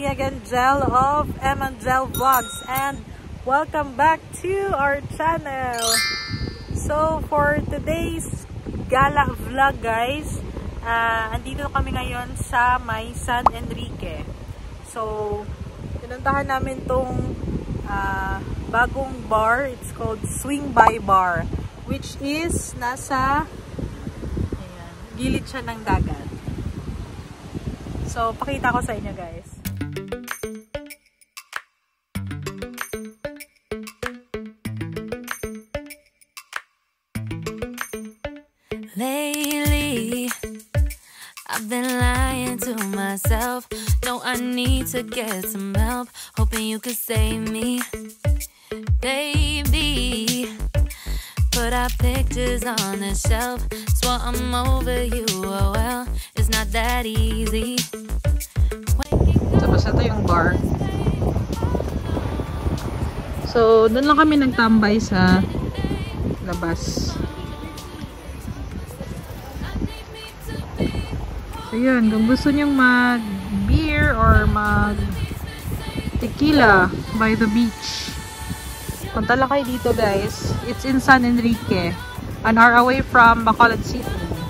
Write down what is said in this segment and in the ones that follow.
me again, Jel of Jel Vlogs, and welcome back to our channel. So for today's gala vlog, guys, andito kami ngayon sa may San Enrique. So pinuntahan namin tong bagong bar. It's called Swing By Bar, which is nasa gilid siya ng dagat. So, pakita ko sa inyo, guys. Lately, I've been lying to myself. No, I need to get some help. Hoping you could save me, baby. Put our pictures on the shelf. Swore I'm over you, oh well, it's not that easy. Tapos ito yung bar. So, doon lang kami nagtambay sa labas. So, yun. Kung gusto nyong mag-beer or mag-tequila by the beach, punta lang kayo dito, guys. It's in San Enrique, an hour away from Bacolod City.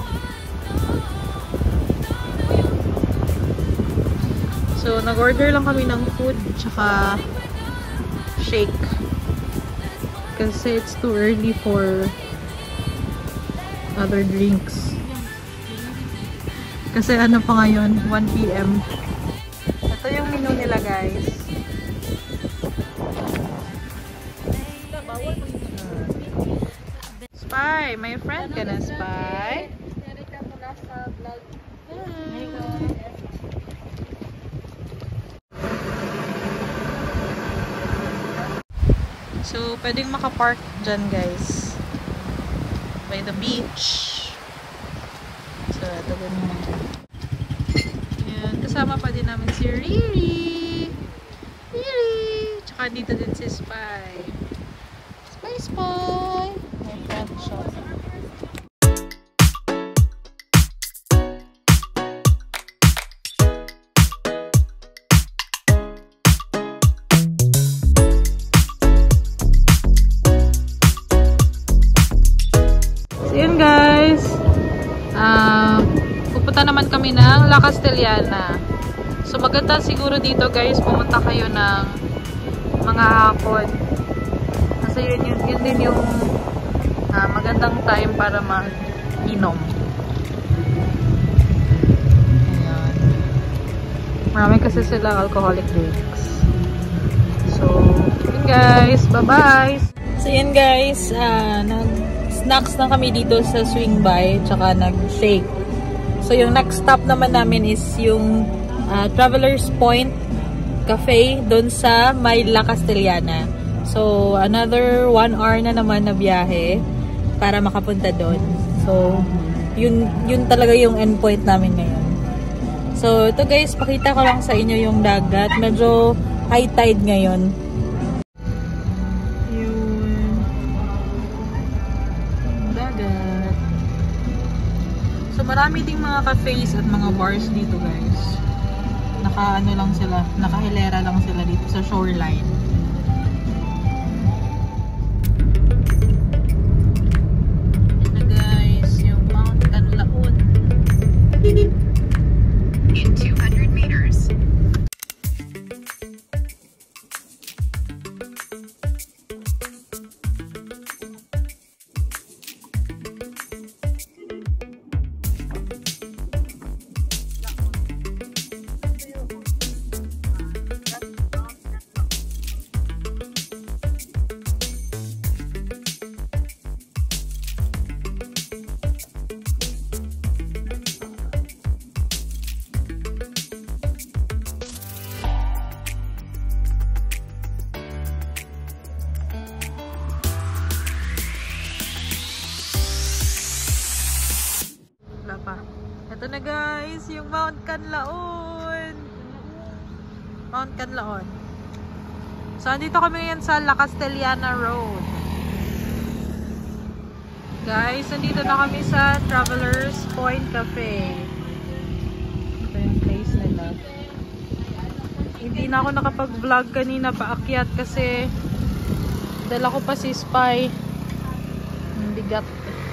So, nag-order lang kami ng food tsaka shake. Kasi it's too early for other drinks. Kasi ano pa ngayon, 1 PM. Ito yung menu nila, guys. Spy! My friend ka na, Spy. So, pwedeng makapark dyan, guys. By the beach. So, ito din naman dyan. Ayan, kasama pa din namin si Riri. Riri! Tsaka dito din si Spy. Spy, Spy! My friend siya. Pupunta naman kami ng La Castellana. So maganda siguro dito, guys, pumunta kayo ng mga hapon. Kasi yun din yung magandang time para mag-inom. Ayan. Marami kasi sila alcoholic drinks. So, yun guys, bye-bye! So yun guys, nag-snacks na kami dito sa Swing By, tsaka nag-shake. So, yung next stop naman namin is yung Travelers Point Cafe doon sa may La Castellana. So, another 1 hour na naman na biyahe para makapunta doon. So, yun talaga yung endpoint namin ngayon. So, ito guys, pakita ko lang sa inyo yung dagat. Medyo high tide ngayon. Marami ding mga cafes at mga bars dito, guys. Naka-ano lang sila, naka-hilera lang sila dito sa shoreline. Ito na guys, yung Mount Canlaon. In 200 meters. Ito na guys, yung Mount Canlaon. Mount Canlaon. So, andito kami ngayon sa La Castellana Road. Guys, andito na kami sa Travelers Point Cafe. Ito yung place nila. In Hindi na ako nakapag-vlog kanina paakyat kasi dala ko pa si Spy. Ang bigat.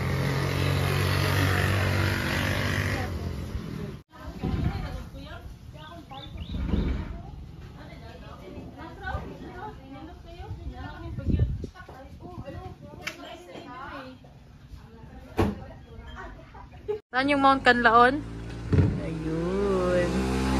Saan yung Mount Canlaon? Ayun.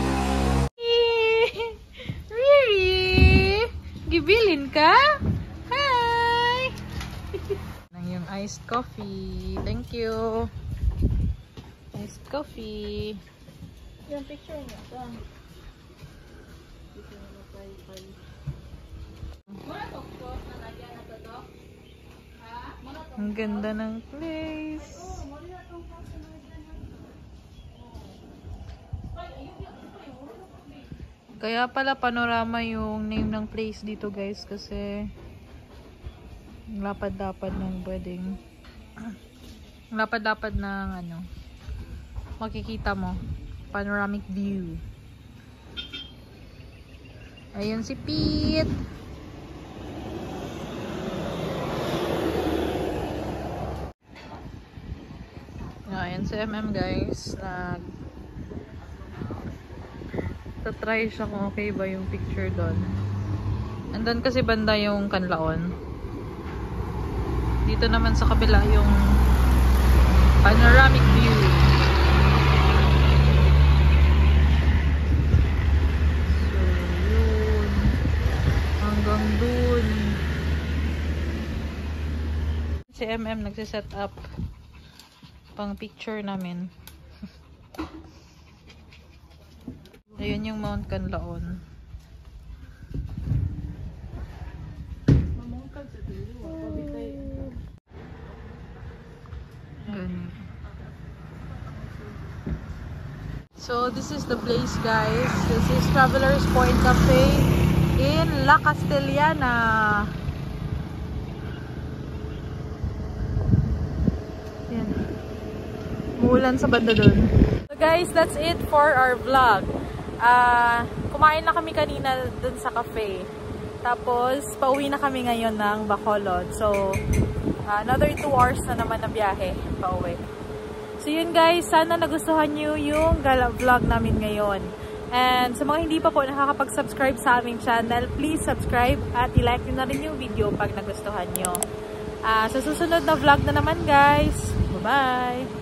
Riri! Gibilin ka? Hi! Nang yung iced coffee. Thank you. Iced coffee. Yung picture niya. Ang ganda ng place. Kaya pala panorama yung name ng place dito guys kasi lapad-lapad ng pwedeng lapad-lapad ng ano makikita mo panoramic view. Ayun si Pete. Ayan si MM guys, tatry siya kung okay ba yung picture doon. Andun kasi banda yung Canlaon. Dito naman sa kabila yung panoramic view. So yun, hanggang dun si MM nagsiset up pang picture namin. Ayun yung Mount Canlaon. So this is the place guys. This is Travelers Point Cafe in La Castellana. Yan. Umulan sa banda dun. So guys, that's it for our vlog. Kumain na kami kanina dun sa cafe. Tapos, pauwi na kami ngayon ng Bacolod. So, another 2 hours na naman na biyahe pauwi. So, yun guys. Sana nagustuhan nyo yung vlog namin ngayon. And sa mga hindi pa po nakakapag-subscribe sa aming channel, please subscribe at i-like nyo na rin yung video pag nagustuhan nyo. Sa susunod na vlog na naman guys. Bye-bye!